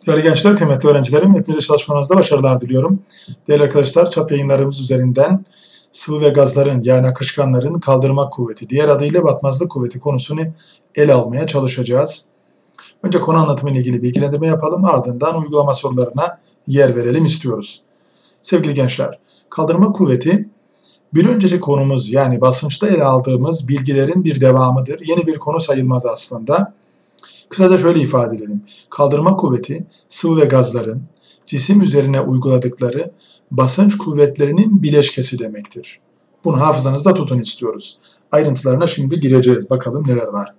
Değerli gençler, kıymetli öğrencilerim, hepinize çalışmanızda başarılar diliyorum. Değerli arkadaşlar, çap yayınlarımız üzerinden sıvı ve gazların yani akışkanların kaldırma kuvveti, diğer adıyla batmazlık kuvveti konusunu ele almaya çalışacağız. Önce konu anlatımı ile ilgili bilgilendirme yapalım, ardından uygulama sorularına yer verelim istiyoruz. Sevgili gençler, kaldırma kuvveti bir önceki konumuz yani basınçta ele aldığımız bilgilerin bir devamıdır. Yeni bir konu sayılmaz aslında. Kısaca şöyle ifade edelim. Kaldırma kuvveti, sıvı ve gazların cisim üzerine uyguladıkları basınç kuvvetlerinin bileşkesi demektir. Bunu hafızanızda tutun istiyoruz. Ayrıntılarına şimdi gireceğiz. Bakalım neler var.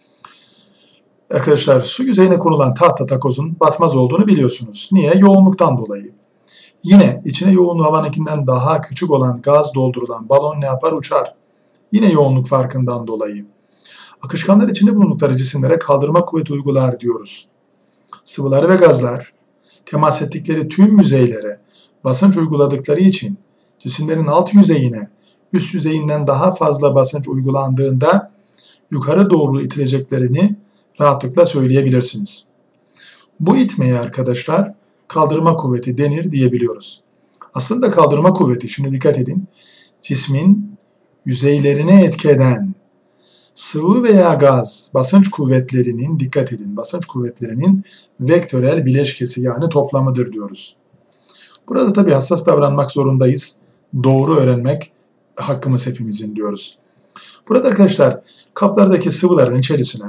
Arkadaşlar, su yüzeyine konulan tahta takozun batmaz olduğunu biliyorsunuz. Niye? Yoğunluktan dolayı. Yine içine yoğunluğu havanınkinden daha küçük olan gaz doldurulan balon ne yapar? Uçar. Yine yoğunluk farkından dolayı. Akışkanlar içinde bulundukları cisimlere kaldırma kuvveti uygular diyoruz. Sıvılar ve gazlar temas ettikleri tüm yüzeylere basınç uyguladıkları için cisimlerin alt yüzeyine üst yüzeyinden daha fazla basınç uygulandığında yukarı doğru itileceklerini rahatlıkla söyleyebilirsiniz. Bu itmeye arkadaşlar kaldırma kuvveti denir diyebiliyoruz. Aslında kaldırma kuvveti, şimdi dikkat edin, cismin yüzeylerine etki eden sıvı veya gaz basınç kuvvetlerinin, dikkat edin, basınç kuvvetlerinin vektörel bileşkesi yani toplamıdır diyoruz. Burada tabii hassas davranmak zorundayız. Doğru öğrenmek hakkımız hepimizin diyoruz. Burada arkadaşlar kaplardaki sıvıların içerisine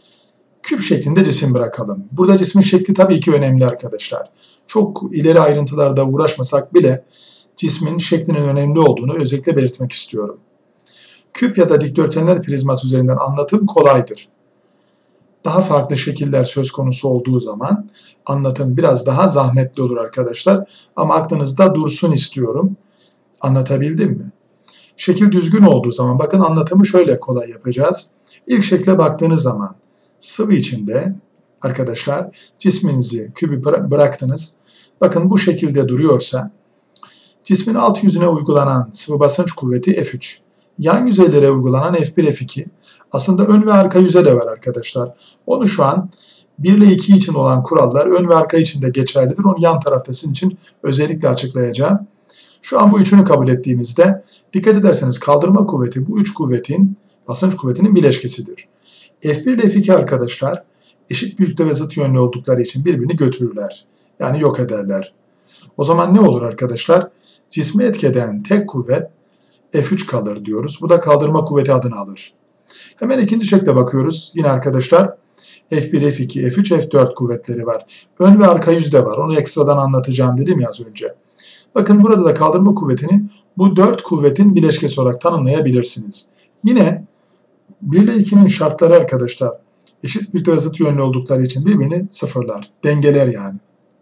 küp şeklinde cisim bırakalım. Burada cismin şekli tabii ki önemli arkadaşlar. Çok ileri ayrıntılarda uğraşmasak bile cismin şeklinin önemli olduğunu özellikle belirtmek istiyorum. Küp ya da dikdörtgenler prizması üzerinden anlatım kolaydır. Daha farklı şekiller söz konusu olduğu zaman anlatım biraz daha zahmetli olur arkadaşlar. Ama aklınızda dursun istiyorum. Anlatabildim mi? Şekil düzgün olduğu zaman bakın anlatımı şöyle kolay yapacağız. İlk şekle baktığınız zaman sıvı içinde arkadaşlar cisminizi kübü bıraktınız. Bakın bu şekilde duruyorsa cismin alt yüzüne uygulanan sıvı basınç kuvveti F3. Yan yüzeylere uygulanan F1, F2. Aslında ön ve arka yüze de var arkadaşlar. Onu şu an 1 ile 2 için olan kurallar ön ve arka için de geçerlidir. Onu yan tarafta sizin için özellikle açıklayacağım. Şu an bu üçünü kabul ettiğimizde dikkat ederseniz kaldırma kuvveti bu üç kuvvetin basınç kuvvetinin bileşkesidir. F1 ile F2 arkadaşlar eşit büyüklükte ve zıt yönlü oldukları için birbirini götürürler. Yani yok ederler. O zaman ne olur arkadaşlar? Cismi etki eden tek kuvvet F3 kalır diyoruz. Bu da kaldırma kuvveti adını alır. Hemen ikinci şekle bakıyoruz. Yine arkadaşlar F1, F2, F3, F4 kuvvetleri var. Ön ve arka yüzde var. Onu ekstradan anlatacağım dedim ya az önce. Bakın burada da kaldırma kuvvetini bu 4 kuvvetin bileşkesi olarak tanımlayabilirsiniz. Yine 1 ile 2'nin şartları arkadaşlar eşit büyüklükte ve zıt yönlü oldukları için birbirini sıfırlar. Dengeler yani.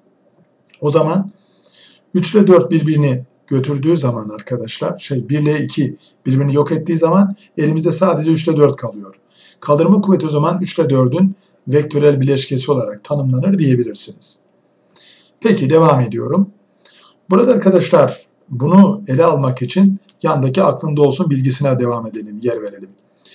O zaman 3 ile 4 birbirini götürdüğü zaman arkadaşlar 1 ile 2 birbirini yok ettiği zaman elimizde sadece 3 ile 4 kalıyor. Kaldırma kuvveti o zaman 3 ile 4'ün vektörel bileşkesi olarak tanımlanır diyebilirsiniz. Peki devam ediyorum. Burada arkadaşlar bunu ele almak için yandaki aklında olsun bilgisine devam edelim, yer verelim.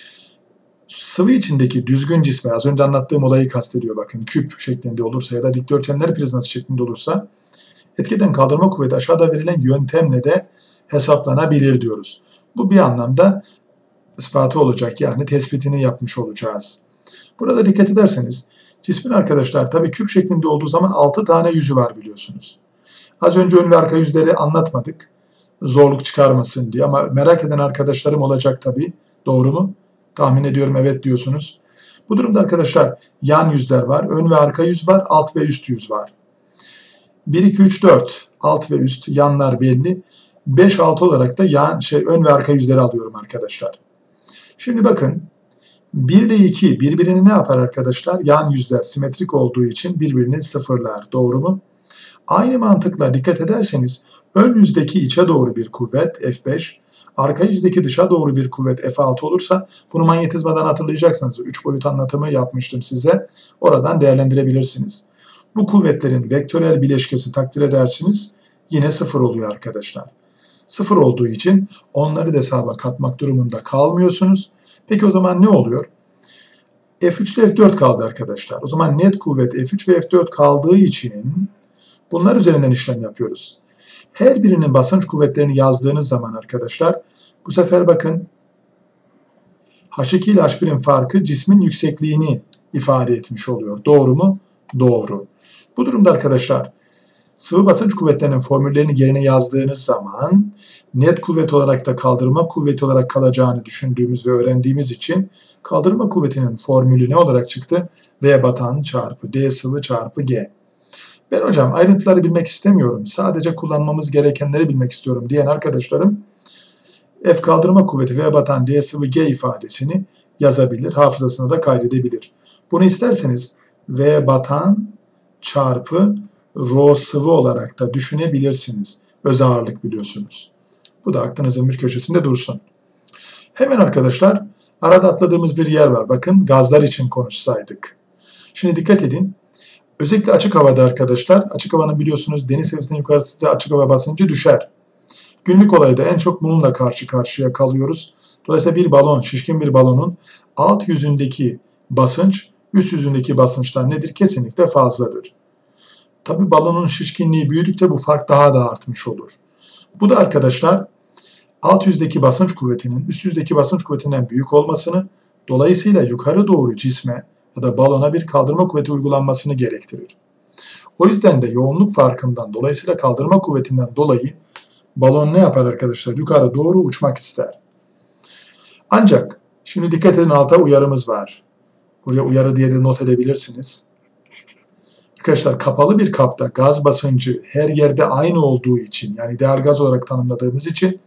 Sıvı içindeki düzgün cisme az önce anlattığım olayı kastediyor bakın küp şeklinde olursa ya da dikdörtgenler prizması şeklinde olursa etki eden kaldırma kuvveti aşağıda verilen yöntemle de hesaplanabilir diyoruz. Bu bir anlamda ispatı olacak yani tespitini yapmış olacağız. Burada dikkat ederseniz cismin arkadaşlar tabii küp şeklinde olduğu zaman 6 tane yüzü var biliyorsunuz. Az önce ön ve arka yüzleri anlatmadık zorluk çıkarmasın diye ama merak eden arkadaşlarım olacak tabii. Doğru mu? Tahmin ediyorum evet diyorsunuz. Bu durumda arkadaşlar yan yüzler var, ön ve arka yüz var, alt ve üst yüz var. 1, 2, 3, 4 alt ve üst yanlar belli. 5, 6 olarak da ön ve arka yüzleri alıyorum arkadaşlar. Şimdi bakın 1 ile 2 birbirini ne yapar arkadaşlar? Yan yüzler simetrik olduğu için birbirini sıfırlar. Doğru mu? Aynı mantıkla dikkat ederseniz ön yüzdeki içe doğru bir kuvvet F5, arka yüzdeki dışa doğru bir kuvvet F6 olursa bunu manyetizmadan hatırlayacaksınız. 3 boyut anlatımı yapmıştım size. Oradan değerlendirebilirsiniz. Bu kuvvetlerin vektörel bileşkesi takdir edersiniz yine 0 oluyor arkadaşlar. 0 olduğu için onları da hesaba katmak durumunda kalmıyorsunuz. Peki o zaman ne oluyor? F3 ile F4 kaldı arkadaşlar. O zaman net kuvvet F3 ve F4 kaldığı için bunlar üzerinden işlem yapıyoruz. Her birinin basınç kuvvetlerini yazdığınız zaman arkadaşlar bu sefer bakın H2 ile H1'in farkı cismin yüksekliğini ifade etmiş oluyor. Doğru mu? Doğru. Bu durumda arkadaşlar sıvı basınç kuvvetlerinin formüllerini yerine yazdığınız zaman net kuvvet olarak da kaldırma kuvveti olarak kalacağını düşündüğümüz ve öğrendiğimiz için kaldırma kuvvetinin formülü ne olarak çıktı? V batan çarpı D sıvı çarpı G. Ben hocam ayrıntıları bilmek istemiyorum. Sadece kullanmamız gerekenleri bilmek istiyorum diyen arkadaşlarım F kaldırma kuvveti V batan D sıvı G ifadesini yazabilir. Hafızasına da kaydedebilir. Bunu isterseniz V batan çarpı Rho sıvı olarak da düşünebilirsiniz. Öz ağırlık biliyorsunuz. Bu da aklınızın bir köşesinde dursun. Hemen arkadaşlar arada atladığımız bir yer var. Bakın gazlar için konuşsaydık. Şimdi dikkat edin. Özellikle açık havada arkadaşlar, açık havanın biliyorsunuz deniz seviyesinden yukarısı açık hava basıncı düşer. Günlük olayda en çok bununla karşı karşıya kalıyoruz. Dolayısıyla bir balon, şişkin bir balonun alt yüzündeki basınç, üst yüzündeki basınçtan nedir? Kesinlikle fazladır. Tabi balonun şişkinliği büyüdükçe bu fark daha da artmış olur. Bu da arkadaşlar alt yüzdeki basınç kuvvetinin üst yüzdeki basınç kuvvetinden büyük olmasını, dolayısıyla yukarı doğru cisme ya da balona bir kaldırma kuvveti uygulanmasını gerektirir. O yüzden de yoğunluk farkından dolayısıyla kaldırma kuvvetinden dolayı balon ne yapar arkadaşlar? Yukarı doğru uçmak ister. Ancak şimdi dikkat edin alta uyarımız var. Buraya uyarı diye de not edebilirsiniz. Arkadaşlar kapalı bir kapta gaz basıncı her yerde aynı olduğu için yani ideal gaz olarak tanımladığımız için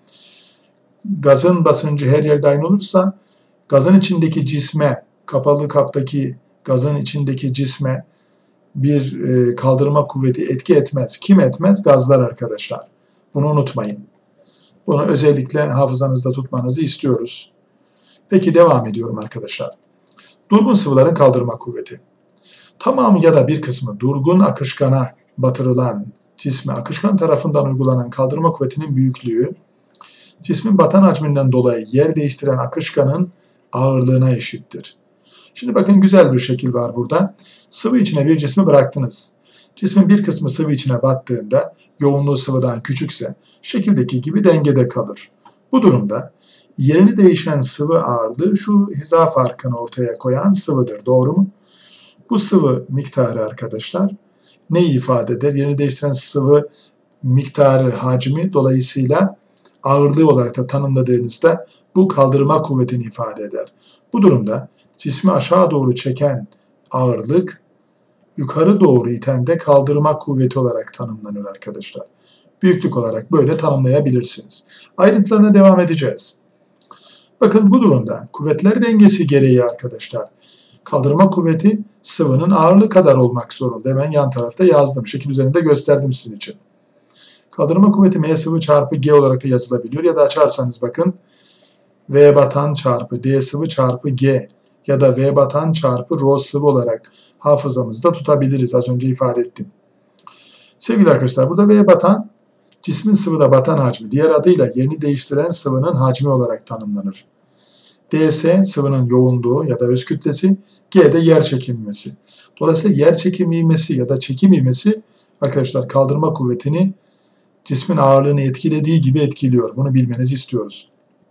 gazın basıncı her yerde aynı olursa gazın içindeki cisme, kapalı kaptaki gazın içindeki cisme bir kaldırma kuvveti etki etmez. Kim etmez? Gazlar arkadaşlar. Bunu unutmayın. Bunu özellikle hafızanızda tutmanızı istiyoruz. Peki devam ediyorum arkadaşlar. Durgun sıvıların kaldırma kuvveti. Tamamı ya da bir kısmı durgun akışkana batırılan cisme akışkan tarafından uygulanan kaldırma kuvvetinin büyüklüğü, cismin batan hacminden dolayı yer değiştiren akışkanın ağırlığına eşittir. Şimdi bakın güzel bir şekil var burada. Sıvı içine bir cismi bıraktınız. Cismin bir kısmı sıvı içine battığında yoğunluğu sıvıdan küçükse şekildeki gibi dengede kalır. Bu durumda yerini değişen sıvı ağırlığı şu hiza farkını ortaya koyan sıvıdır. Doğru mu? Bu sıvı miktarı arkadaşlar neyi ifade eder? Yerini değiştiren sıvı miktarı, hacmi dolayısıyla ağırlığı olarak da tanımladığınızda bu kaldırma kuvvetini ifade eder. Bu durumda cismi aşağı doğru çeken ağırlık yukarı doğru iten de kaldırma kuvveti olarak tanımlanır arkadaşlar. Büyüklük olarak böyle tanımlayabilirsiniz. Ayrıntılarına devam edeceğiz. Bakın bu durumda kuvvetler dengesi gereği arkadaşlar kaldırma kuvveti sıvının ağırlığı kadar olmak zorunda. Hemen yan tarafta yazdım. Şekil üzerinde gösterdim sizin için. Kaldırma kuvveti M sıvı çarpı G olarak da yazılabiliyor. Ya da açarsanız bakın V batan çarpı D sıvı çarpı G ya da V batan çarpı Rho sıvı olarak hafızamızda tutabiliriz. Az önce ifade ettim. Sevgili arkadaşlar burada V batan cismin sıvıda batan hacmi, diğer adıyla yerini değiştiren sıvının hacmi olarak tanımlanır. ds sıvının yoğunluğu ya da öz kütlesi, G de yer çekim ivmesi. Dolayısıyla yer çekim ivmesi ya da çekim ivmesi arkadaşlar kaldırma kuvvetini cismin ağırlığını etkilediği gibi etkiliyor. Bunu bilmenizi istiyoruz.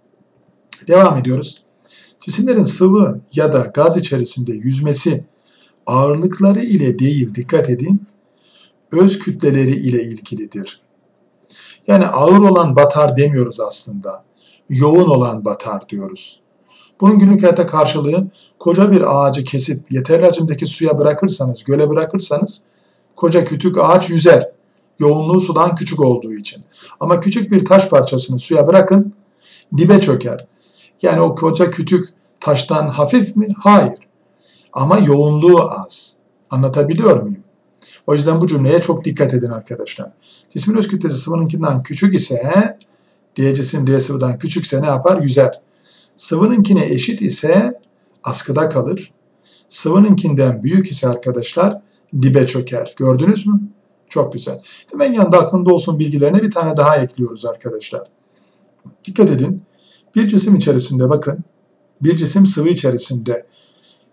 Devam ediyoruz. Cisimlerin sıvı ya da gaz içerisinde yüzmesi ağırlıkları ile değil, dikkat edin, öz kütleleri ile ilgilidir. Yani ağır olan batar demiyoruz aslında. Yoğun olan batar diyoruz. Bunun günlük hayata karşılığı koca bir ağacı kesip yeterli hacimdeki suya bırakırsanız, göle bırakırsanız koca kütük ağaç yüzer. Yoğunluğu sudan küçük olduğu için. Ama küçük bir taş parçasını suya bırakın, dibe çöker. Yani o koca kütük taştan hafif mi? Hayır. Ama yoğunluğu az. Anlatabiliyor muyum? O yüzden bu cümleye çok dikkat edin arkadaşlar. Cismin öz kütlesi sıvınınkinden küçük ise, D cisim D sıvıdan küçükse ne yapar? Yüzer. Sıvınınkine eşit ise askıda kalır. Sıvınınkinden büyük ise arkadaşlar dibe çöker. Gördünüz mü? Çok güzel. Hemen yanında aklında olsun bilgilerine bir tane daha ekliyoruz arkadaşlar. Dikkat edin. Bir cisim içerisinde bakın, bir cisim sıvı içerisinde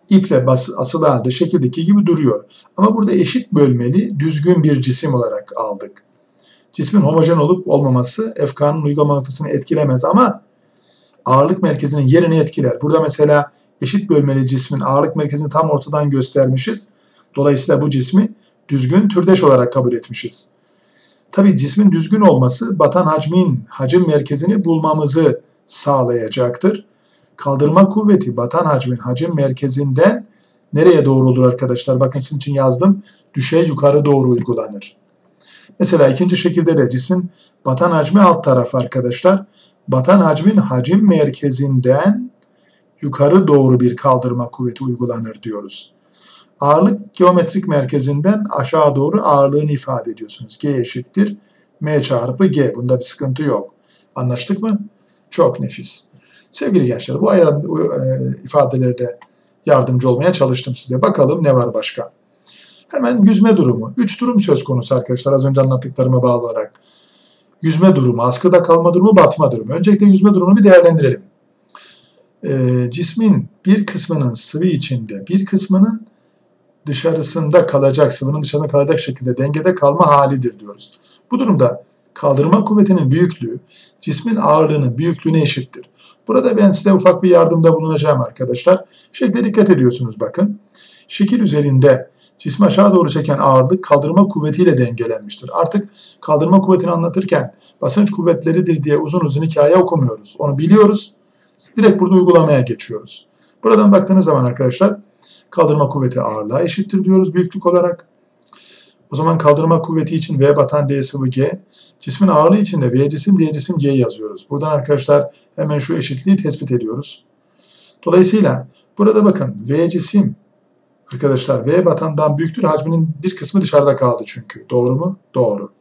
iple asılı halde şekildeki gibi duruyor. Ama burada eşit bölmeli düzgün bir cisim olarak aldık. Cismin homojen olup olmaması F.K'nın uygulama noktasını etkilemez ama ağırlık merkezinin yerini etkiler. Burada mesela eşit bölmeli cismin ağırlık merkezini tam ortadan göstermişiz. Dolayısıyla bu cismi düzgün türdeş olarak kabul etmişiz. Tabii cismin düzgün olması batan hacmin hacim merkezini bulmamızı sağlayacaktır. Kaldırma kuvveti batan hacmin hacim merkezinden nereye doğru olur arkadaşlar? Bakın sizin için yazdım. Düşey yukarı doğru uygulanır. Mesela ikinci şekilde de cismin batan hacmi alt tarafı arkadaşlar. Batan hacmin hacim merkezinden yukarı doğru bir kaldırma kuvveti uygulanır diyoruz. Ağırlık geometrik merkezinden aşağı doğru ağırlığını ifade ediyorsunuz. G eşittir M çarpı G. Bunda bir sıkıntı yok. Anlaştık mı? Çok nefis. Sevgili gençler, bu ifadelerde yardımcı olmaya çalıştım size. Bakalım ne var başka? Hemen yüzme durumu. 3 durum söz konusu arkadaşlar. Az önce anlattıklarıma bağlı olarak. Yüzme durumu, askıda kalma durumu, batma durumu. Öncelikle yüzme durumunu bir değerlendirelim. Cismin bir kısmının sıvı içinde, bir kısmının dışarısında kalacak, sıvının dışarında kalacak şekilde dengede kalma halidir diyoruz. Bu durumda kaldırma kuvvetinin büyüklüğü cismin ağırlığının büyüklüğüne eşittir. Burada ben size ufak bir yardımda bulunacağım arkadaşlar. Şekle dikkat ediyorsunuz bakın. Şekil üzerinde cismi aşağı doğru çeken ağırlık kaldırma kuvvetiyle dengelenmiştir. Artık kaldırma kuvvetini anlatırken basınç kuvvetleridir diye uzun uzun hikaye okumuyoruz. Onu biliyoruz. Direkt burada uygulamaya geçiyoruz. Buradan baktığınız zaman arkadaşlar kaldırma kuvveti ağırlığa eşittir diyoruz büyüklük olarak. O zaman kaldırma kuvveti için V batan D sıvı G, cismin ağırlığı için de V cisim D cisim G yazıyoruz. Buradan arkadaşlar hemen şu eşitliği tespit ediyoruz. Dolayısıyla burada bakın V cisim arkadaşlar V batandan büyüktür, hacminin bir kısmı dışarıda kaldı çünkü. Doğru mu? Doğru.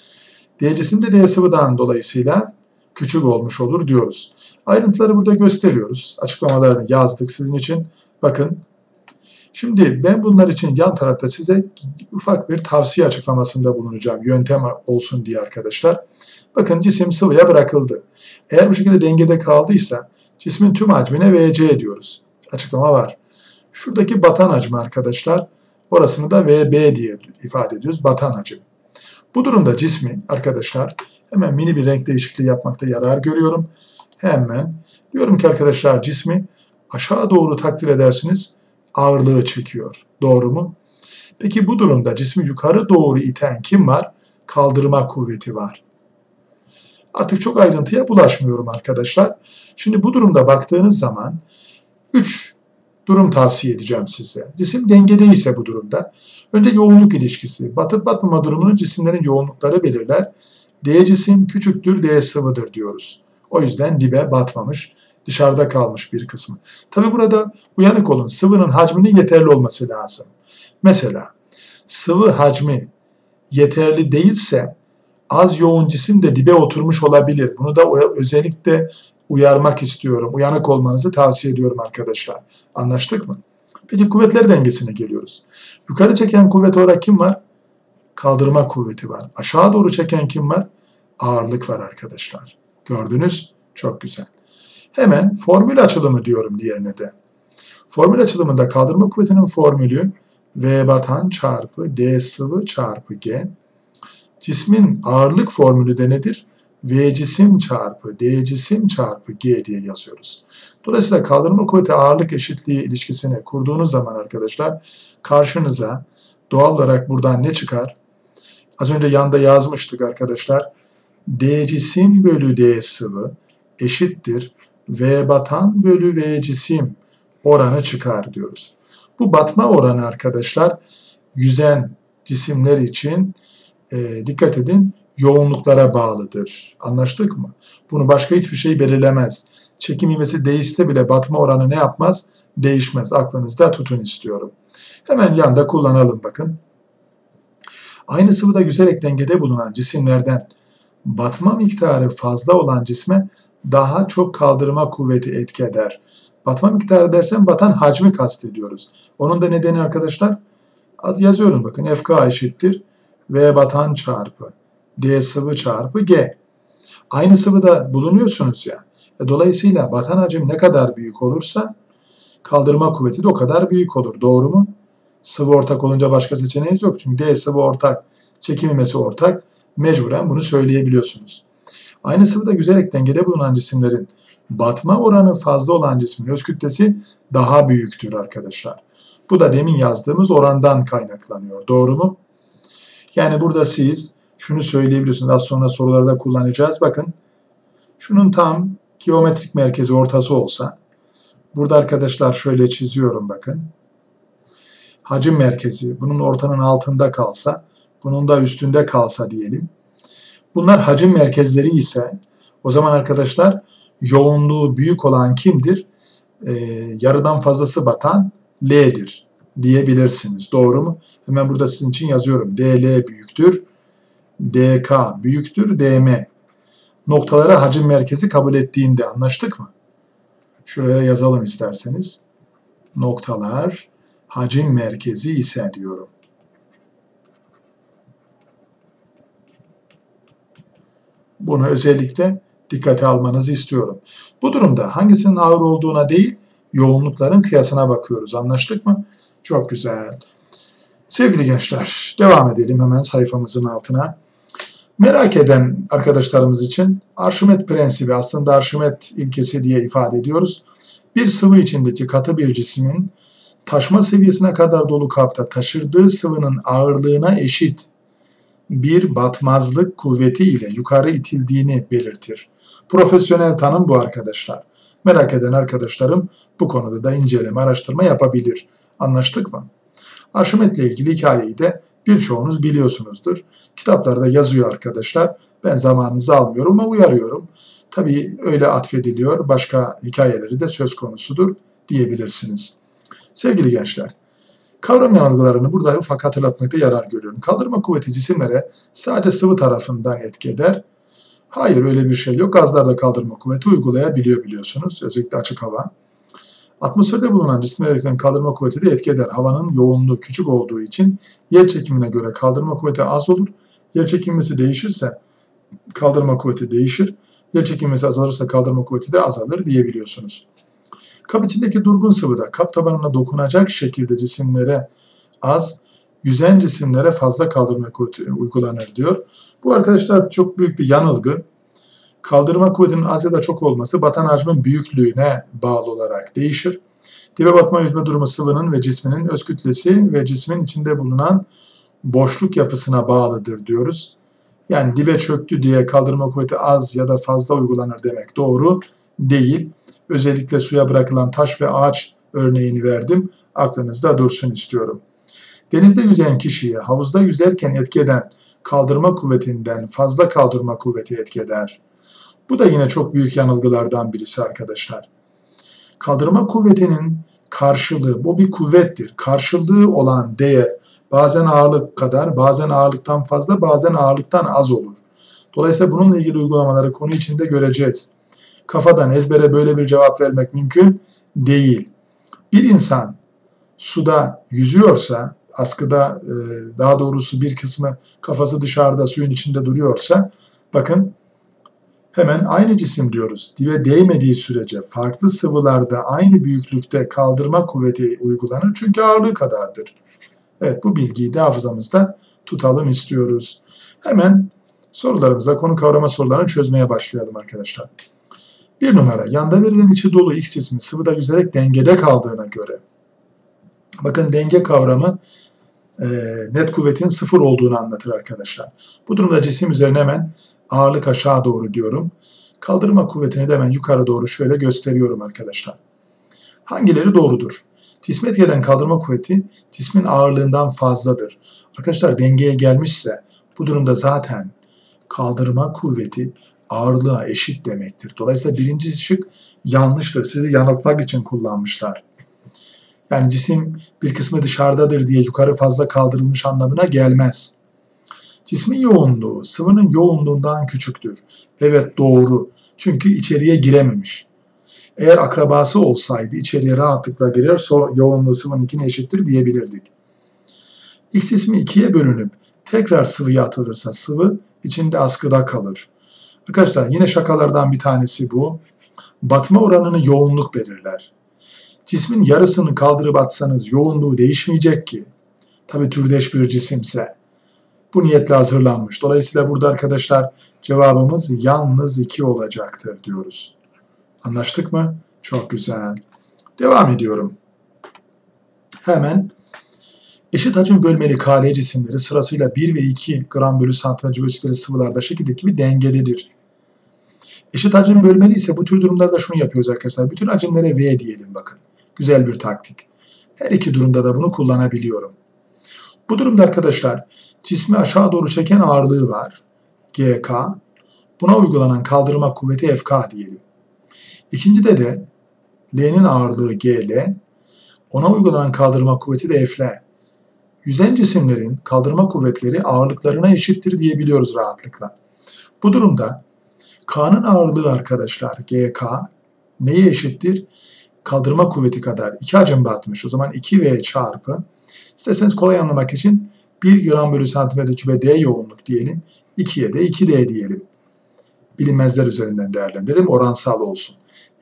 D cisim de D sıvıdan dolayısıyla küçük olmuş olur diyoruz. Ayrıntıları burada gösteriyoruz. Açıklamalarını yazdık sizin için. Bakın. Şimdi ben bunlar için yan tarafta size ufak bir tavsiye açıklamasında bulunacağım. Yöntem olsun diye arkadaşlar. Bakın cisim sıvıya bırakıldı. Eğer bu şekilde dengede kaldıysa cismin tüm hacmine VC diyoruz. Açıklama var. Şuradaki batan hacmi arkadaşlar, orasını da VB diye ifade ediyoruz. Batan hacim. Bu durumda cismi arkadaşlar hemen mini bir renk değişikliği yapmakta yarar görüyorum. Hemen diyorum ki arkadaşlar cismi aşağı doğru takdir edersiniz ağırlığı çekiyor. Doğru mu? Peki bu durumda cismi yukarı doğru iten kim var? Kaldırma kuvveti var. Artık çok ayrıntıya bulaşmıyorum arkadaşlar. Şimdi bu durumda baktığınız zaman 3 durum tavsiye edeceğim size. Cisim dengedeyse bu durumda önce yoğunluk ilişkisi. Batıp batmama durumunu cisimlerin yoğunlukları belirler. D cisim küçüktür D sıvıdır diyoruz. O yüzden dibe batmamış, dışarıda kalmış bir kısmı. Tabi burada uyanık olun. Sıvının hacminin yeterli olması lazım. Mesela sıvı hacmi yeterli değilse az yoğun cisim de dibe oturmuş olabilir. Bunu da özellikle uyarmak istiyorum. Uyanık olmanızı tavsiye ediyorum arkadaşlar. Anlaştık mı? Peki kuvvetler dengesine geliyoruz. Yukarı çeken kuvvet olarak kim var? Kaldırma kuvveti var. Aşağı doğru çeken kim var? Ağırlık var arkadaşlar. Gördünüz? Çok güzel. Hemen formül açılımı diyorum diğerine de. Formül açılımında kaldırma kuvvetinin formülü V batan çarpı D sıvı çarpı G. Cismin ağırlık formülü de nedir? V cisim çarpı D cisim çarpı G diye yazıyoruz. Dolayısıyla kaldırma kuvveti ağırlık eşitliği ilişkisini kurduğunuz zaman arkadaşlar karşınıza doğal olarak buradan ne çıkar? Az önce yanda yazmıştık arkadaşlar. D cisim bölü D sıvı eşittir V batan bölü V cisim oranı çıkar diyoruz. Bu batma oranı arkadaşlar yüzen cisimler için dikkat edin yoğunluklara bağlıdır. Anlaştık mı? Bunu başka hiçbir şey belirlemez. Çekim ivmesi değişse bile batma oranı ne yapmaz? Değişmez. Aklınızda tutun istiyorum. Hemen yanda kullanalım bakın. Aynı sıvıda yüzerek dengede bulunan cisimlerden batma miktarı fazla olan cisme daha çok kaldırma kuvveti etki eder. Batma miktarı derken batan hacmi kastediyoruz. Onun da nedeni arkadaşlar yazıyorum bakın FK eşittir V batan çarpı D sıvı çarpı G. Aynı sıvıda bulunuyorsunuz ya. Dolayısıyla batan hacim ne kadar büyük olursa Kaldırma kuvveti de o kadar büyük olur. Doğru mu? Sıvı ortak olunca başka seçeneğiniz yok. Çünkü D sıvı ortak, çekim ivmesi ortak. Mecburen bunu söyleyebiliyorsunuz. Aynı sıvıda yüzerek dengede bulunan cisimlerin batma oranı fazla olan cismin öz kütlesi daha büyüktür arkadaşlar. Bu da demin yazdığımız orandan kaynaklanıyor. Doğru mu? Yani burada siz şunu söyleyebiliyorsunuz. Az sonra sorularda kullanacağız. Bakın şunun tam geometrik merkezi ortası olsa, burada arkadaşlar şöyle çiziyorum bakın. Hacim merkezi bunun ortanın altında kalsa, bunun da üstünde kalsa diyelim. Bunlar hacim merkezleri ise o zaman arkadaşlar yoğunluğu büyük olan kimdir? Yarıdan fazlası batan L'dir diyebilirsiniz. Doğru mu? Hemen burada sizin için yazıyorum. DL büyüktür, DK büyüktür, DM. Noktalara hacim merkezi kabul ettiğinde anlaştık mı? Şuraya yazalım isterseniz. Noktalar hacim merkezi ise diyorum. Bunu özellikle dikkate almanızı istiyorum. Bu durumda hangisinin ağır olduğuna değil, yoğunlukların kıyasına bakıyoruz. Anlaştık mı? Çok güzel. Sevgili gençler, devam edelim hemen sayfamızın altına. Merak eden arkadaşlarımız için Arşimet prensibi, aslında Arşimet ilkesi diye ifade ediyoruz. Bir sıvı içindeki katı bir cismin taşma seviyesine kadar dolu kapta taşırdığı sıvının ağırlığına eşit bir batmazlık kuvveti ile yukarı itildiğini belirtir. Profesyonel tanım bu arkadaşlar. Merak eden arkadaşlarım bu konuda da inceleme, araştırma yapabilir. Anlaştık mı? Arşimet'le ilgili hikayeyi de birçoğunuz biliyorsunuzdur. Kitaplarda yazıyor arkadaşlar. Ben zamanınızı almıyorum ama uyarıyorum. Tabii öyle atfediliyor. Başka hikayeleri de söz konusudur diyebilirsiniz. Sevgili gençler, kavram yanılgılarını burada ufak hatırlatmakta yarar görüyorum. Kaldırma kuvveti cisimlere sadece sıvı tarafından etki eder. Hayır, öyle bir şey yok. Gazlar da kaldırma kuvveti uygulayabiliyor biliyorsunuz. Özellikle açık hava. Atmosferde bulunan cisimlere kaldırma kuvveti de etki eder. Havanın yoğunluğu küçük olduğu için yer çekimine göre kaldırma kuvveti az olur. Yer çekilmesi değişirse kaldırma kuvveti değişir. Yer çekilmesi azalırsa kaldırma kuvveti de azalır diyebiliyorsunuz. Kap içindeki durgun sıvıda kap tabanına dokunacak şekilde cisimlere az, yüzen cisimlere fazla kaldırma kuvveti uygulanır diyor. Bu arkadaşlar çok büyük bir yanılgı. Kaldırma kuvvetinin az ya da çok olması batan hacmin büyüklüğüne bağlı olarak değişir. Dibe batma yüzme durumu sıvının ve cisminin öz kütlesi ve cismin içinde bulunan boşluk yapısına bağlıdır diyoruz. Yani dibe çöktü diye kaldırma kuvveti az ya da fazla uygulanır demek doğru değil. Özellikle suya bırakılan taş ve ağaç örneğini verdim. Aklınızda dursun istiyorum. Denizde yüzen kişiye havuzda yüzerken etki eden kaldırma kuvvetinden fazla kaldırma kuvveti etki eder. Bu da yine çok büyük yanılgılardan birisi arkadaşlar. Kaldırma kuvvetinin karşılığı, bu bir kuvvettir. Karşılığı olan değer bazen ağırlık kadar, bazen ağırlıktan fazla, bazen ağırlıktan az olur. Dolayısıyla bununla ilgili uygulamaları konu içinde göreceğiz. Kafadan ezbere böyle bir cevap vermek mümkün değil. Bir insan suda yüzüyorsa, askıda daha doğrusu bir kısmı kafası dışarıda suyun içinde duruyorsa, bakın hemen aynı cisim diyoruz. Dibe değmediği sürece farklı sıvılarda aynı büyüklükte kaldırma kuvveti uygulanır çünkü ağırlığı kadardır. Evet, bu bilgiyi de hafızamızda tutalım istiyoruz. Hemen sorularımıza, konu kavrama sorularını çözmeye başlayalım arkadaşlar. 1 numara, yanda verilen içi dolu X cismi sıvıda yüzerek dengede kaldığına göre. Bakın denge kavramı net kuvvetin 0 olduğunu anlatır arkadaşlar. Bu durumda cisim üzerine hemen ağırlık aşağı doğru diyorum. Kaldırma kuvvetini de hemen yukarı doğru şöyle gösteriyorum arkadaşlar. Hangileri doğrudur? Cisme etki eden kaldırma kuvveti cismin ağırlığından fazladır. Arkadaşlar dengeye gelmişse bu durumda zaten kaldırma kuvveti ağırlığa eşit demektir. Dolayısıyla birinci şık yanlıştır. Sizi yanıltmak için kullanmışlar. Yani cisim bir kısmı dışarıdadır diye yukarı fazla kaldırılmış anlamına gelmez. Cismin yoğunluğu sıvının yoğunluğundan küçüktür. Evet doğru. Çünkü içeriye girememiş. Eğer akrabası olsaydı içeriye rahatlıkla girer, yoğunluğu sıvınınkine eşittir diyebilirdik. X cismi ikiye bölünüp tekrar sıvıya atılırsa sıvı içinde askıda kalır. Arkadaşlar yine şakalardan bir tanesi bu. Batma oranını yoğunluk belirler. Cismin yarısını kaldırıp atsanız yoğunluğu değişmeyecek ki. Tabii türdeş bir cisimse. Bu niyetle hazırlanmış. Dolayısıyla burada arkadaşlar cevabımız yalnız 2 olacaktır diyoruz. Anlaştık mı? Çok güzel. Devam ediyorum. Hemen eşit hacim bölmeli Kl cisimleri sırasıyla 1 ve 2 gram bölü santimetre bölü sıvılarda şekildeki bir dengededir. Eşit hacim bölmeli ise bu tür durumlarda şunu yapıyoruz arkadaşlar. Bütün hacimlere V diyelim bakın. Güzel bir taktik. Her iki durumda da bunu kullanabiliyorum. Bu durumda arkadaşlar cismi aşağı doğru çeken ağırlığı var. GK. Buna uygulanan kaldırma kuvveti FK diyelim. İkincide de L'nin ağırlığı GL. Ona uygulanan kaldırma kuvveti de Fl. Yüzen cisimlerin kaldırma kuvvetleri ağırlıklarına eşittir diyebiliyoruz rahatlıkla. Bu durumda K'nın ağırlığı arkadaşlar GK neye eşittir? Kaldırma kuvveti kadar 2 hacim batmış. O zaman 2V çarpı, isterseniz kolay anlamak için 1 gram bölü santimetre küpe D yoğunluk diyelim. 2'ye de 2D diyelim. Bilinmezler üzerinden değerlendirelim. Oransal olsun.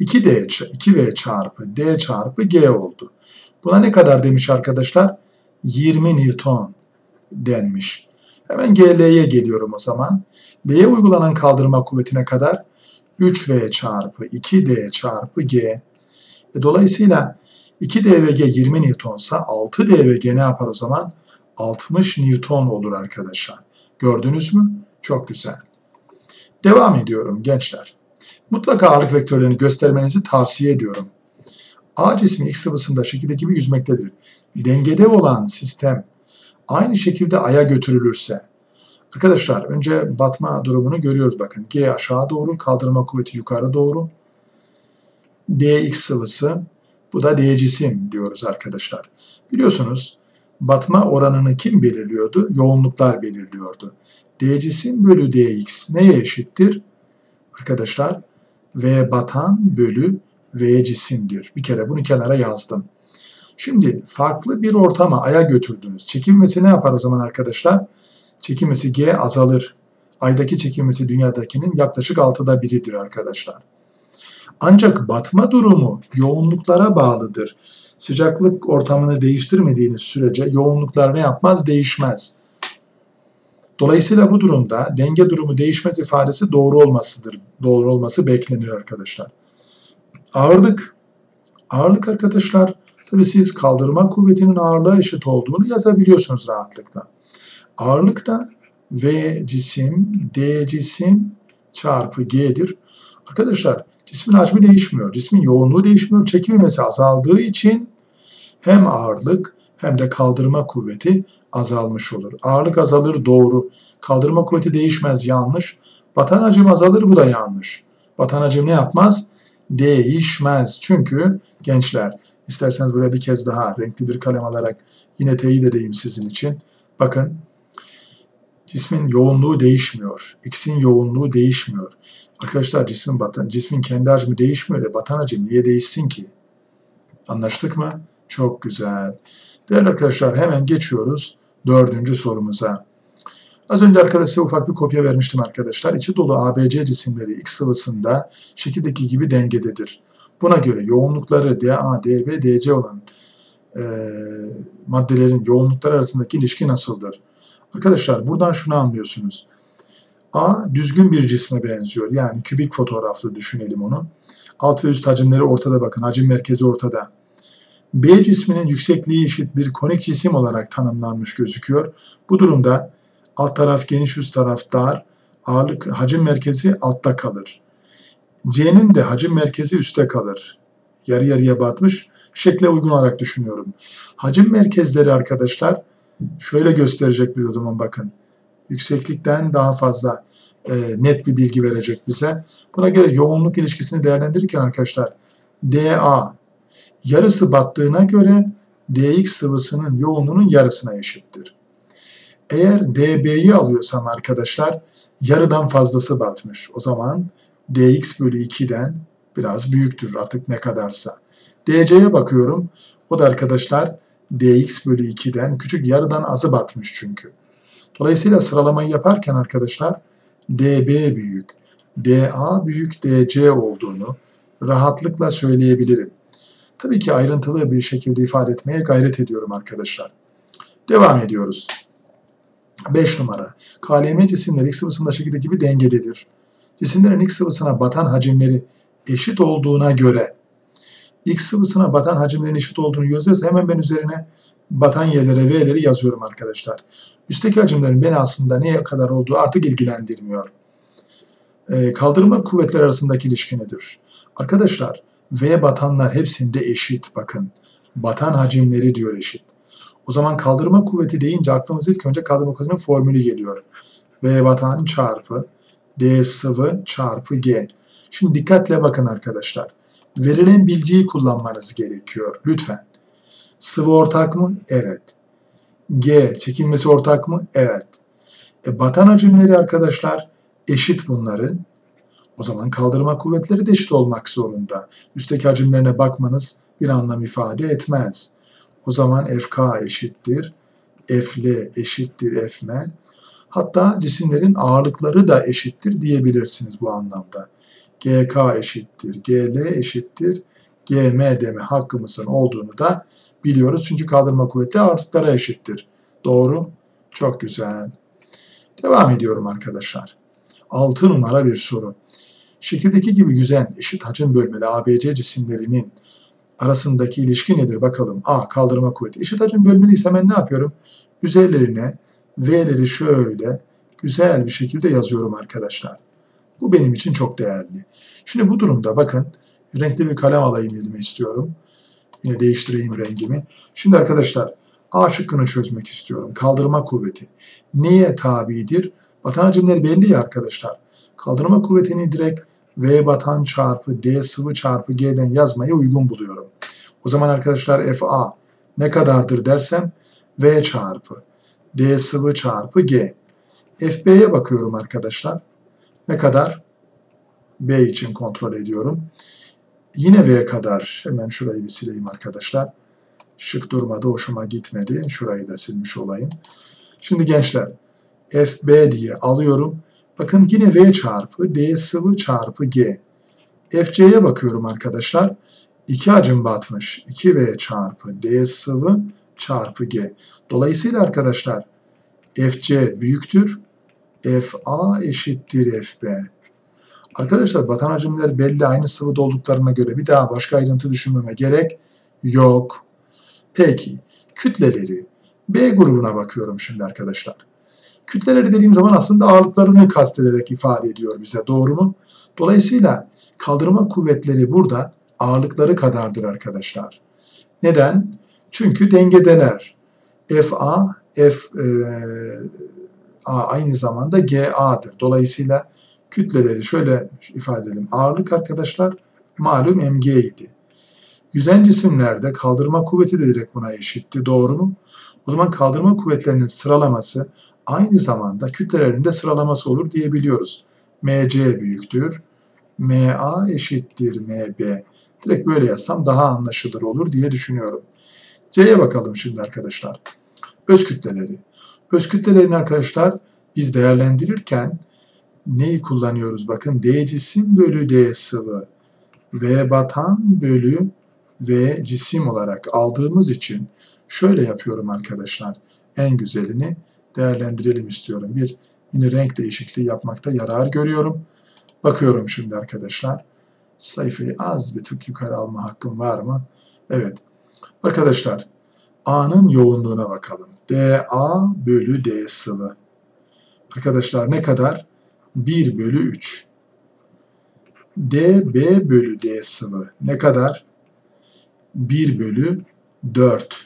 2V çarpı D çarpı G oldu. Buna ne kadar demiş arkadaşlar? 20 Newton denmiş. Hemen GL'ye geliyorum o zaman. L'ye uygulanan kaldırma kuvvetine kadar 3V çarpı 2D çarpı G. Dolayısıyla 2D ve G 20 Newton'sa 6D ve G ne yapar o zaman? 60 Newton olur arkadaşlar. Gördünüz mü? Çok güzel. Devam ediyorum gençler. Mutlaka ağırlık vektörlerini göstermenizi tavsiye ediyorum. A cismi X sıvısında şekildeki gibi yüzmektedir. Dengede olan sistem aynı şekilde Ay'a götürülürse, arkadaşlar önce batma durumunu görüyoruz bakın. G aşağı doğru, kaldırma kuvveti yukarı doğru. DX sıvısı, bu da D cisim diyoruz arkadaşlar. Biliyorsunuz batma oranını kim belirliyordu? Yoğunluklar belirliyordu. D cisim bölü DX neye eşittir? Arkadaşlar V batan bölü V cisimdir. Bir kere bunu kenara yazdım. Şimdi farklı bir ortama Ay'a götürdünüz. Çekilmesi ne yapar o zaman arkadaşlar? Çekilmesi G azalır. Ay'daki çekilmesi dünyadakinin yaklaşık 6'da 1'idir arkadaşlar. Ancak batma durumu yoğunluklara bağlıdır. Sıcaklık ortamını değiştirmediğiniz sürece yoğunluklar ne yapmaz? Değişmez. Dolayısıyla bu durumda denge durumu değişmez ifadesi doğru olmasıdır. Doğru olması beklenir arkadaşlar. Ağırlık. Ağırlık arkadaşlar, tabii siz kaldırma kuvvetinin ağırlığa eşit olduğunu yazabiliyorsunuz rahatlıkla. Ağırlık da V cisim, D cisim çarpı G'dir. Arkadaşlar cismin hacmi değişmiyor. Cismin yoğunluğu değişmiyor. Çekim ivmesi azaldığı için hem ağırlık hem de kaldırma kuvveti azalmış olur. Ağırlık azalır doğru. Kaldırma kuvveti değişmez yanlış. Batan hacim azalır bu da yanlış. Batan hacim ne yapmaz? Değişmez. Çünkü gençler isterseniz buraya bir kez daha renkli bir kalem alarak yine teyit edeyim sizin için. Bakın cismin yoğunluğu değişmiyor. X'in yoğunluğu değişmiyor. Arkadaşlar cismin kendi hacmi değişmiyor da batan hacim niye değişsin ki? Anlaştık mı? Çok güzel. Değerli arkadaşlar hemen geçiyoruz 4. sorumuza. Az önce arkadaşlar ufak bir kopya vermiştim arkadaşlar. İçi dolu ABC cisimleri X sıvısında şekildeki gibi dengededir. Buna göre yoğunlukları DA, DB, DC olan maddelerin yoğunlukları arasındaki ilişki nasıldır? Arkadaşlar buradan şunu anlıyorsunuz. A düzgün bir cisme benziyor. Yani kübik fotoğraflı düşünelim onu. Alt ve üst hacimleri ortada bakın. Hacim merkezi ortada. B cisminin yüksekliği eşit bir konik cisim olarak tanımlanmış gözüküyor. Bu durumda alt taraf geniş, üst taraf dar. Ağırlık, hacim merkezi altta kalır. C'nin de hacim merkezi üstte kalır. Yarı yarıya batmış. Şekle uygun olarak düşünüyorum. Hacim merkezleri arkadaşlar şöyle gösterecek bir o zaman bakın. Yükseklikten daha fazla net bir bilgi verecek bize. Buna göre yoğunluk ilişkisini değerlendirirken arkadaşlar DA yarısı battığına göre DX sıvısının yoğunluğunun yarısına eşittir. Eğer DB'yi alıyorsam arkadaşlar yarıdan fazlası batmış. O zaman DX bölü 2'den biraz büyüktür artık ne kadarsa. DC'ye bakıyorum. O da arkadaşlar DX bölü 2'den küçük, yarıdan azı batmış çünkü. Dolayısıyla sıralamayı yaparken arkadaşlar DB büyük, DA büyük, DC olduğunu rahatlıkla söyleyebilirim. Tabii ki ayrıntılı bir şekilde ifade etmeye gayret ediyorum arkadaşlar. Devam ediyoruz. 5 numara. KLM cisimleri X sıvısında şekildeki gibi dengededir. Cisimlerin X sıvısına batan hacimleri eşit olduğuna göre X sıvısına batan hacimlerin eşit olduğunu gözlüyorsa hemen ben üzerine batan yerlere V'leri yazıyorum arkadaşlar. Üstteki hacimlerin beni aslında neye kadar olduğu artık ilgilendirmiyor. Kaldırma kuvvetleri arasındaki ilişki nedir? Arkadaşlar V batanlar hepsinde eşit. Bakın batan hacimleri diyor eşit. O zaman kaldırma kuvveti deyince aklımıza ilk önce kaldırma kuvvetinin formülü geliyor. V batan çarpı D sıvı çarpı G. Şimdi dikkatle bakın arkadaşlar. Verilen bilgiyi kullanmanız gerekiyor. Lütfen. Sıvı ortak mı? Evet. G çekilmesi ortak mı? Evet. Batan hacimleri arkadaşlar eşit bunların. O zaman kaldırma kuvvetleri de eşit olmak zorunda. Üstteki hacimlerine bakmanız bir anlam ifade etmez. O zaman FK eşittir, FL eşittir Fm. Hatta cisimlerin ağırlıkları da eşittir diyebilirsiniz bu anlamda. GK eşittir, GL eşittir, GM deme hakkımızın olduğunu da biliyoruz. Çünkü kaldırma kuvveti ağırlıklara eşittir. Doğru? Çok güzel. Devam ediyorum arkadaşlar. 6 numara bir soru. Şekildeki gibi yüzen eşit hacim bölmeli ABC cisimlerinin arasındaki ilişki nedir bakalım. A. Kaldırma kuvveti. Eşit hacim bölmeli ise ben ne yapıyorum? Üzerlerine V'leri şöyle güzel bir şekilde yazıyorum arkadaşlar. Bu benim için çok değerli. Şimdi bu durumda bakın renkli bir kalem alayım elime istiyorum. Yine değiştireyim rengimi. Şimdi arkadaşlar A şıkkını çözmek istiyorum. Kaldırma kuvveti neye tabidir? Batan hacimleri belli ya arkadaşlar. Kaldırma kuvvetini direkt V batan çarpı D sıvı çarpı G'den yazmayı uygun buluyorum. O zaman arkadaşlar FA ne kadardır dersem V çarpı D sıvı çarpı G. FB'ye bakıyorum arkadaşlar. Ne kadar? B için kontrol ediyorum. Yine V kadar. Hemen şurayı bir sileyim arkadaşlar. Şık durmadı, hoşuma gitmedi. Şurayı da silmiş olayım. Şimdi gençler FB diye alıyorum. Bakın yine V çarpı D sıvı çarpı G. FC'ye bakıyorum arkadaşlar. 2 hacim batmış. 2V çarpı D sıvı çarpı G. Dolayısıyla arkadaşlar FC büyüktür. FA eşittir FB. Arkadaşlar batan hacimler belli, aynı sıvıda olduklarına göre bir daha başka ayrıntı düşünmeme gerek yok. Peki kütleleri B grubuna bakıyorum şimdi arkadaşlar. Kütleleri dediğim zaman aslında ağırlıklarını kastederek ifade ediyor bize. Doğru mu? Dolayısıyla kaldırma kuvvetleri burada ağırlıkları kadardır arkadaşlar. Neden? Çünkü dengedeler. FA, aynı zamanda GA'dır. Dolayısıyla kütleleri şöyle ifade edelim. Ağırlık arkadaşlar malum mg idi. Yüzen cisimlerde kaldırma kuvveti de direkt buna eşitti. Doğru mu? O zaman kaldırma kuvvetlerinin sıralaması aynı zamanda kütlelerinin de sıralaması olur diyebiliyoruz. MC büyüktür. MA eşittir MB. Direkt böyle yazsam daha anlaşılır olur diye düşünüyorum. C'ye bakalım şimdi arkadaşlar. Öz kütleleri. Öz kütlelerini arkadaşlar biz değerlendirirken neyi kullanıyoruz? Bakın D cisim bölü D sıvı. V batan bölü V cisim olarak aldığımız için şöyle yapıyorum arkadaşlar. En güzelini değerlendirelim istiyorum. Bir yine renk değişikliği yapmakta yarar görüyorum. Bakıyorum şimdi arkadaşlar. Sayfayı az bir tık yukarı alma hakkım var mı? Evet. Arkadaşlar A'nın yoğunluğuna bakalım. DA bölü D sıvı. Arkadaşlar ne kadar? 1 bölü 3. DB bölü D sıvı ne kadar? 1 bölü 4.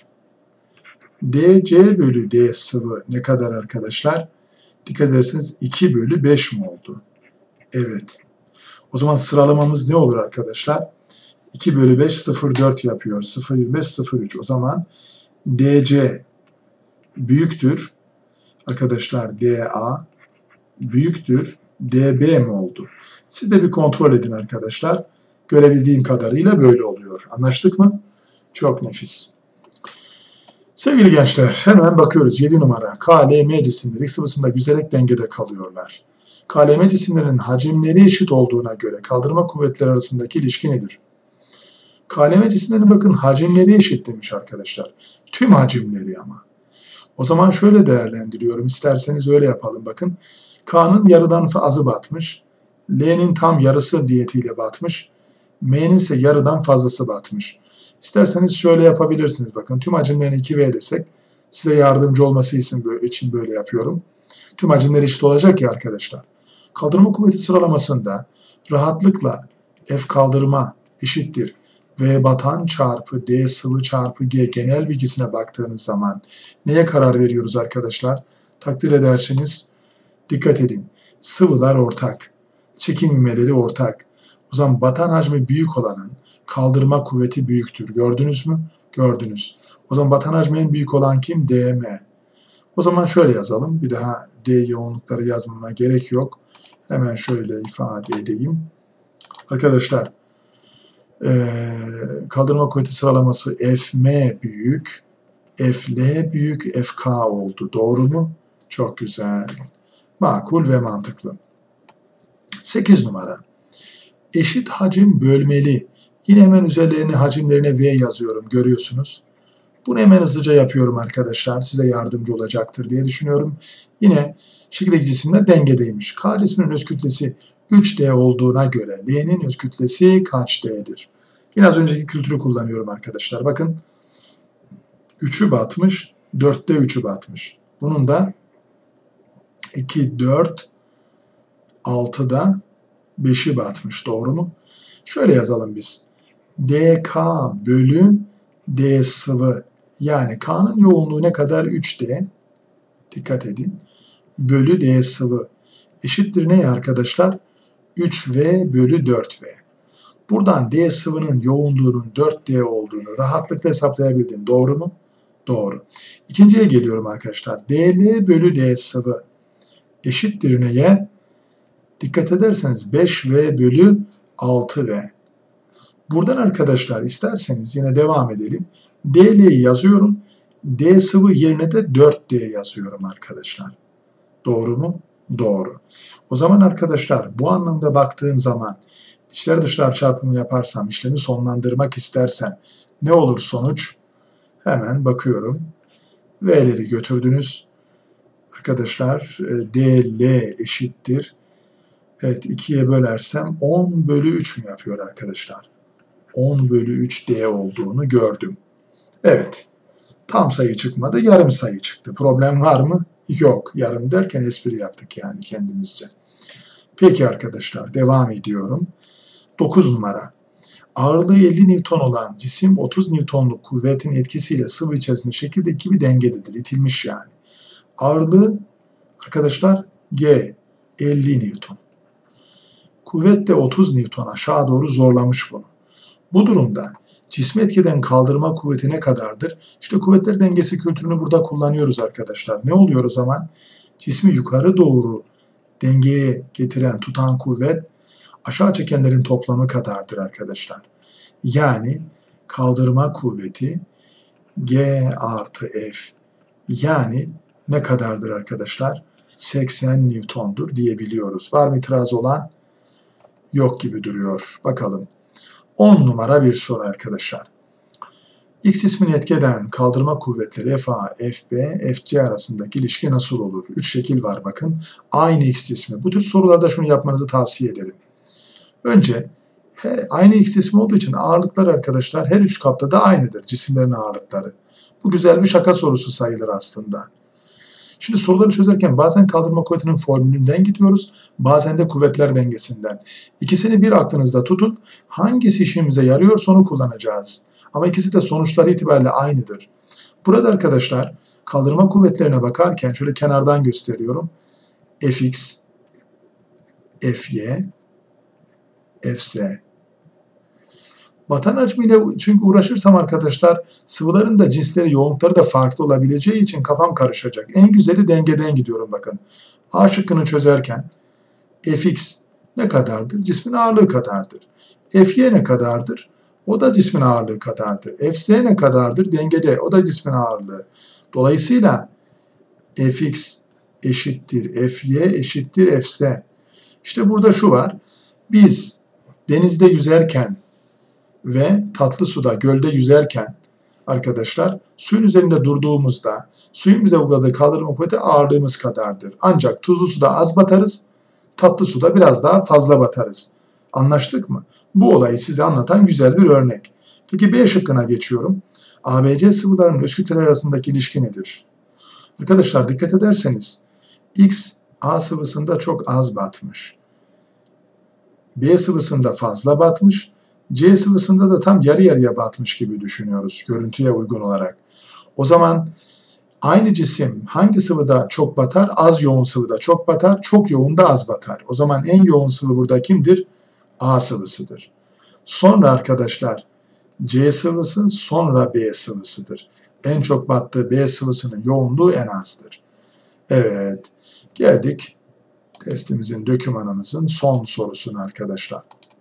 DC bölü D sıvı ne kadar arkadaşlar? Dikkat ederseniz 2 bölü 5 mi oldu? Evet. O zaman sıralamamız ne olur arkadaşlar? 2 bölü 5 0,4 yapıyor. 0,25 0,3. O zaman DC büyüktür. Arkadaşlar DA büyüktür. DB mi oldu? Siz de bir kontrol edin arkadaşlar. Görebildiğim kadarıyla böyle oluyor. Anlaştık mı? Çok nefis. Sevgili gençler hemen bakıyoruz 7 numara. KLM cisimleri X sıvısında yüzerek dengede kalıyorlar. KLM cisimlerin hacimleri eşit olduğuna göre kaldırma kuvvetleri arasındaki ilişki nedir? KLM cisimlerine bakın hacimleri eşit demiş arkadaşlar. Tüm hacimleri ama. O zaman şöyle değerlendiriyorum. İsterseniz öyle yapalım. Bakın K'nın yarıdan azı batmış. L'nin tam yarısı diyetiyle batmış. M'nin ise yarıdan fazlası batmış. İsterseniz şöyle yapabilirsiniz. Bakın tüm hacimlerini 2V desek size yardımcı olması için böyle yapıyorum. Tüm hacimler eşit olacak ya arkadaşlar. Kaldırma kuvveti sıralamasında rahatlıkla F kaldırma eşittir V batan çarpı D sıvı çarpı G genel bilgisine baktığınız zaman neye karar veriyoruz arkadaşlar? Takdir edersiniz. Dikkat edin. Sıvılar ortak. Çekim ivmeleri ortak. O zaman batan hacmi büyük olanın kaldırma kuvveti büyüktür. Gördünüz mü? Gördünüz. O zaman batan hacmi en büyük olan kim? DM. O zaman şöyle yazalım. Bir daha D yoğunlukları yazmama gerek yok. Hemen şöyle ifade edeyim. Arkadaşlar kaldırma kuvveti sıralaması Fm büyük, Fl büyük, Fk oldu. Doğru mu? Çok güzel. Makul ve mantıklı. 8 numara. Eşit hacim bölmeli. Yine hemen üzerlerine hacimlerine V yazıyorum. Görüyorsunuz. Bunu hemen hızlıca yapıyorum arkadaşlar. Size yardımcı olacaktır diye düşünüyorum. Yine şekildeki cisimler dengedeymiş. K cisminin öz kütlesi 3D olduğuna göre L'nin öz kütlesi kaç D'dir? Yine az önceki kültürü kullanıyorum arkadaşlar. Bakın 3'ü batmış, 4'te 3'ü batmış. Bunun da 2, 4, 6'da 5'i batmış. Doğru mu? Şöyle yazalım biz. dK bölü D sıvı. Yani K'nın yoğunluğu ne kadar? 3D. Dikkat edin. Bölü D sıvı. Eşittir neye arkadaşlar? 3V bölü 4V. Buradan D sıvının yoğunluğunun 4D olduğunu rahatlıkla hesaplayabildim. Doğru mu? Doğru. İkinciye geliyorum arkadaşlar. DL bölü D sıvı eşittir neye? Dikkat ederseniz 5V bölü 6V. Buradan arkadaşlar isterseniz yine devam edelim. DL'yi yazıyorum. D sıvı yerine de 4D yazıyorum arkadaşlar. Doğru mu? Doğru. O zaman arkadaşlar bu anlamda baktığım zaman içler dışlar çarpımı yaparsam, işlemi sonlandırmak istersen ne olur sonuç? Hemen bakıyorum. V'leri götürdünüz. Arkadaşlar DL eşittir. Evet 2'ye bölersem 10 bölü 3 mü yapıyor arkadaşlar? 10 bölü 3 D olduğunu gördüm. Evet. Tam sayı çıkmadı, yarım sayı çıktı. Problem var mı? Yok. Yarım derken espri yaptık yani kendimizce. Peki arkadaşlar devam ediyorum. 9 numara. Ağırlığı 50 Newton olan cisim 30 Newtonluk kuvvetin etkisiyle sıvı içerisinde şekildeki bir dengededir. İtilmiş yani. Ağırlığı arkadaşlar G 50 Newton. Kuvvet de 30 Newton aşağı doğru zorlamış bunu. Bu durumda cismi etkiden kaldırma kuvveti ne kadardır? İşte kuvvetler dengesi kültürünü burada kullanıyoruz arkadaşlar. Ne oluyor o zaman? Cismi yukarı doğru dengeye getiren, tutan kuvvet aşağı çekenlerin toplamı kadardır arkadaşlar. Yani kaldırma kuvveti G artı F. Yani ne kadardır arkadaşlar? 80 Newton'dur diyebiliyoruz. Var mı itiraz olan? Yok gibi duruyor. Bakalım. 10 numara bir soru arkadaşlar. X cismini etki eden kaldırma kuvvetleri FA, FB, FC arasındaki ilişki nasıl olur? 3 şekil var bakın. Aynı X cismi. Bu tür sorularda şunu yapmanızı tavsiye ederim. Önce aynı X cismi olduğu için ağırlıklar arkadaşlar her 3 kapta da aynıdır cisimlerin ağırlıkları. Bu güzel bir şaka sorusu sayılır aslında. Şimdi soruları çözerken bazen kaldırma kuvvetinin formülünden gidiyoruz, bazen de kuvvetler dengesinden. İkisini bir aklınızda tutun, hangisi işimize yarıyorsa onu kullanacağız. Ama ikisi de sonuçları itibariyle aynıdır. Burada arkadaşlar kaldırma kuvvetlerine bakarken şöyle kenardan gösteriyorum. Fx, Fy, Fz. Batan hacmiyle çünkü uğraşırsam arkadaşlar sıvıların da cinsleri, yoğunlukları da farklı olabileceği için kafam karışacak. En güzeli dengeden gidiyorum bakın. A şıkkını çözerken Fx ne kadardır? Cismin ağırlığı kadardır. Fy ne kadardır? O da cismin ağırlığı kadardır. Fz ne kadardır? Dengede. O da cismin ağırlığı. Dolayısıyla Fx eşittir Fy eşittir Fz. İşte burada şu var. Biz denizde yüzerken ve tatlı suda gölde yüzerken arkadaşlar suyun üzerinde durduğumuzda suyun bize uyguladığı kaldırma kuvveti ağırlığımız kadardır. Ancak tuzlu suda az batarız, tatlı suda biraz daha fazla batarız. Anlaştık mı? Bu olayı size anlatan güzel bir örnek. Peki B şıkkına geçiyorum. ABC sıvıların öz kütleler arasındaki ilişki nedir? Arkadaşlar dikkat ederseniz X A sıvısında çok az batmış. B sıvısında fazla batmış. C sıvısında da tam yarı yarıya batmış gibi düşünüyoruz görüntüye uygun olarak. O zaman aynı cisim hangi sıvıda çok batar? Az yoğun sıvıda çok batar, çok yoğunda az batar. O zaman en yoğun sıvı burada kimdir? A sıvısıdır. Sonra arkadaşlar C sıvısı, sonra B sıvısıdır. En çok battığı B sıvısının yoğunluğu en azdır. Evet, geldik testimizin, dokümanımızın son sorusuna arkadaşlar.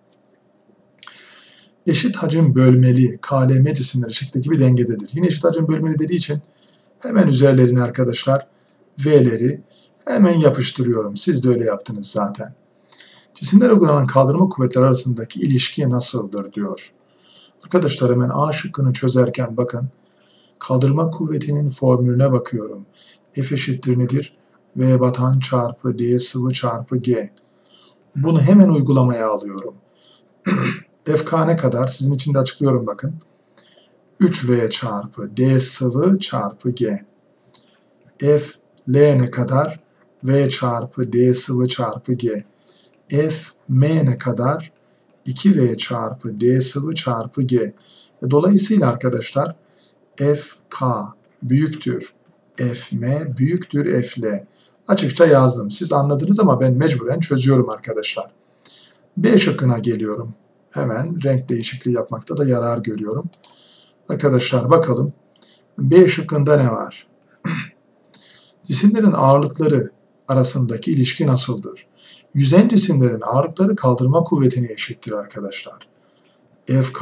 Eşit hacim bölmeli KLM cisimleri şeklindeki bir dengededir. Yine eşit hacim bölmeli dediği için hemen üzerlerine arkadaşlar V'leri hemen yapıştırıyorum. Siz de öyle yaptınız zaten. Cisimlere uygulanan kaldırma kuvvetleri arasındaki ilişki nasıldır diyor. Arkadaşlar hemen A şıkkını çözerken bakın kaldırma kuvvetinin formülüne bakıyorum. F eşittir nedir? V batan çarpı D sıvı çarpı G. Bunu hemen uygulamaya alıyorum. FK ne kadar? Sizin için de açıklıyorum bakın. 3V çarpı D sıvı çarpı G. F L ne kadar? V çarpı D sıvı çarpı G. F M ne kadar? 2V çarpı D sıvı çarpı G. Dolayısıyla arkadaşlar FK büyüktür FM büyüktür FL. Açıkça yazdım. Siz anladınız ama ben mecburen çözüyorum arkadaşlar. B şıkkına geliyorum. Hemen renk değişikliği yapmakta da yarar görüyorum. Arkadaşlar bakalım. B şıkkında ne var? Cisimlerin ağırlıkları arasındaki ilişki nasıldır? Yüzen cisimlerin ağırlıkları kaldırma kuvvetine eşittir arkadaşlar. FK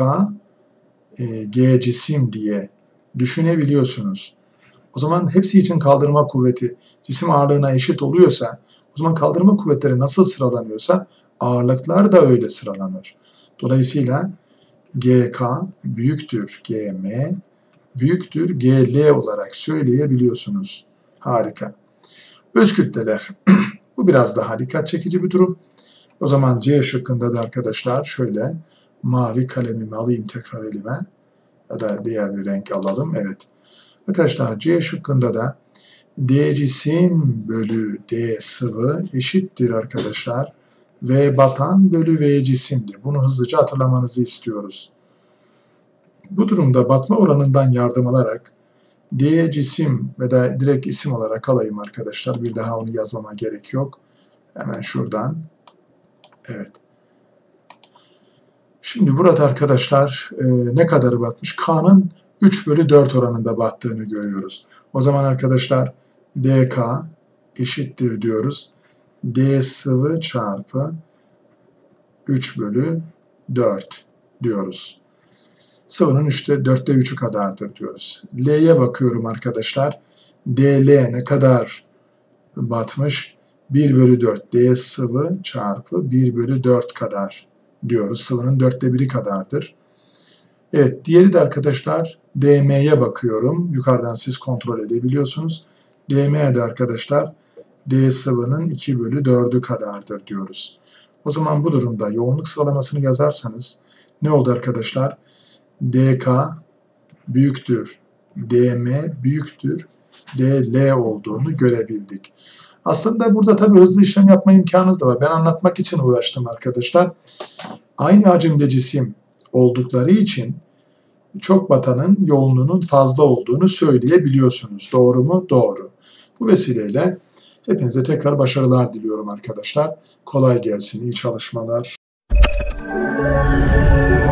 G cisim diye düşünebiliyorsunuz. O zaman hepsi için kaldırma kuvveti cisim ağırlığına eşit oluyorsa, o zaman kaldırma kuvvetleri nasıl sıralanıyorsa ağırlıklar da öyle sıralanır. Dolayısıyla GK büyüktür GM büyüktür GL olarak söyleyebiliyorsunuz. Harika. Öz kütleler. Bu biraz daha dikkat çekici bir durum. O zaman C şıkkında da arkadaşlar şöyle mavi kalemimi alayım tekrar elime. Ya da diğer bir renk alalım. Evet. Arkadaşlar C şıkkında da D cisim bölü D sıvı eşittir arkadaşlar. V batan bölü V cisimdir. Bunu hızlıca hatırlamanızı istiyoruz. Bu durumda batma oranından yardım alarak D cisim ve da direkt isim olarak alayım arkadaşlar. Bir daha onu yazmama gerek yok. Hemen şuradan. Evet. Şimdi burada arkadaşlar ne kadarı batmış? K'nın 3 bölü 4 oranında battığını görüyoruz. O zaman arkadaşlar DK eşittir diyoruz. D sıvı çarpı 3 bölü 4 diyoruz. Sıvının 4'te 3'ü kadardır diyoruz. L'ye bakıyorum arkadaşlar. DL ne kadar batmış? 1 bölü 4 D sıvı çarpı 1 bölü 4 kadar diyoruz. Sıvının 4'te 1'i kadardır. Evet, diğeri de arkadaşlar DM'ye bakıyorum. Yukarıdan siz kontrol edebiliyorsunuz. DM'de arkadaşlar D sıvının 2 bölü 4'ü kadardır diyoruz. O zaman bu durumda yoğunluk sıralamasını yazarsanız ne oldu arkadaşlar? DK büyüktür DM büyüktür DL olduğunu görebildik. Aslında burada tabii hızlı işlem yapma imkanınız da var. Ben anlatmak için uğraştım arkadaşlar. Aynı hacimde cisim oldukları için çok batanın yoğunluğunun fazla olduğunu söyleyebiliyorsunuz. Doğru mu? Doğru. Bu vesileyle hepinize tekrar başarılar diliyorum arkadaşlar. Kolay gelsin, iyi çalışmalar.